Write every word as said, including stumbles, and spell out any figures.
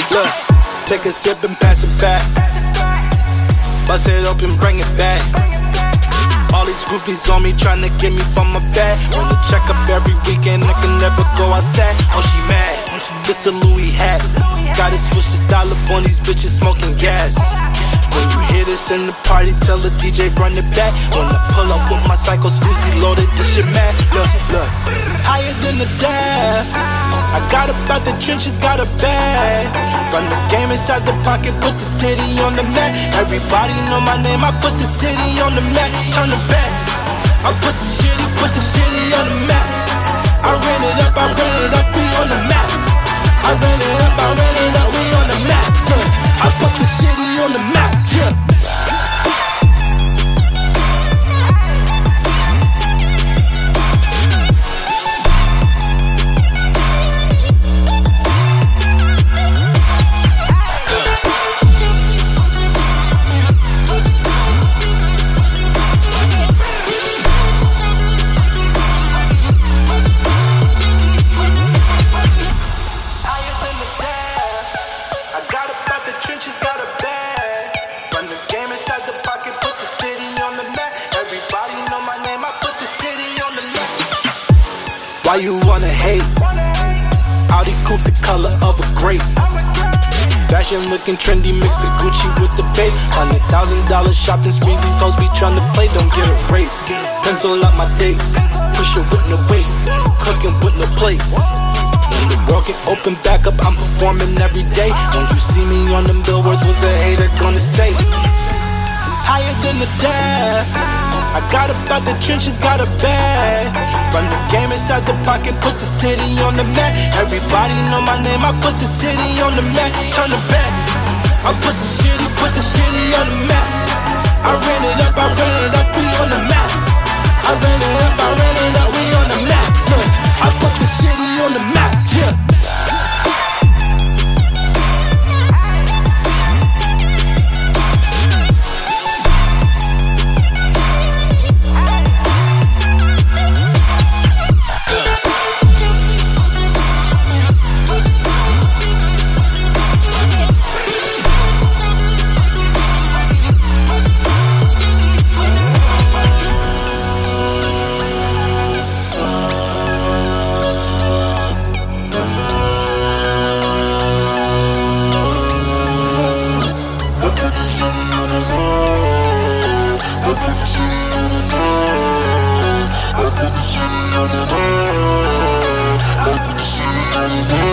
Look, take a sip and pass it back. Bust it open, bring it back. All these groupies on me tryna get me from my bag. Wanna check up every weekend, I can never go outside. Oh, she mad, this a Louis hat. Gotta switch the style up on these bitches smoking gas. When you hear this in the party, tell the D J run it back. When I pull up with my psycho Uzi loaded, this shit mad. Look, look, higher than the dab. I got up out the trenches, got a bag. Run the game inside the pocket, put the city on the map. Everybody know my name, I put the city on the map. Turn it back, I put the city, put the city on the map. I ran it up, I ran it up, we on the map. I ran it up, I ran it up, we on the map. Look, I put the city on the map, yeah. Why you wanna hate? Audi coupe the color of a grape. Fashion looking trendy, mix the Gucci with the babe. Hundred thousand dollar shopping sprees, these hoes be tryna play, don't get erased. Pencil out my dates, push it with no weight, cooking with no place. When the world can open back up, I'm performing every day. When you see me on them billboards, what's a hater gonna say? Higher than the dab. I got up out the trenches, got a bag. Run the game inside the pocket, put the city on the map. Everybody know my name, I put the city on the map. Turn it back, I put the city, put the city on the map. I ran it up, I ran it up, we on the map. I ran it up, I ran it up, we on the map. Look, I put the city on the map, yeah. I put the city on the map. I put the city on the map.